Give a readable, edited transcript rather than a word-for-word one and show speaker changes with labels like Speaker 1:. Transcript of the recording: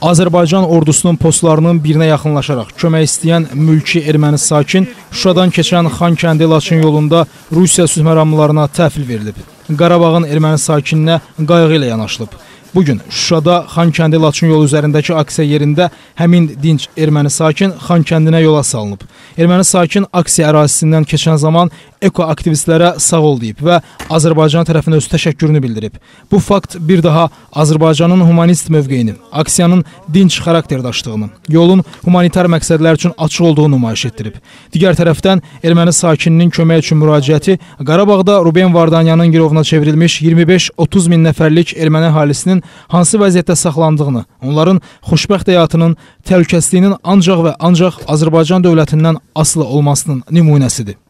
Speaker 1: Azərbaycan ordusunun postlarının birinə yaxınlaşaraq kömək istəyən mülki erməni sakin Şuşadan keçən Xankəndi-Laçın yolunda Rusiya sülh məramlılarına təhvil verilib. Qarabağın erməni sakininə qayğı ilə yanaşılıb. Bugün Şuşada Xankəndi-Laçın yolu üzərindəki aksiya yerində həmin dinc erməni sakin Xankəndinə yola salınıb. Erməni sakin aksiya ərazisindən keçən zaman ekoaktivistlərə sağ ol deyib və Azərbaycan tərəfinə öz təşəkkürünü bildirib. Bu fakt bir daha Azərbaycanın humanist mövqeyini, aksiyanın dinc xarakter daşdığını, yolun humanitar məqsədlər üçün açıq olduğunu nümayiş etdirib. Digər tərəfdən erməni sakininin kömək üçün müraciəti Qarabağda Ruben Vardanyanın girovuna çevrilmiş 25-30 min nəfərlik erməni əhalisinin hansı vəziyyətdə saxlandığını, onların xoşbəxt həyatının təhlükəsizliyinin ancaq və ancaq Azərbaycan dövlətindən asılı olmasının nümunəsidir.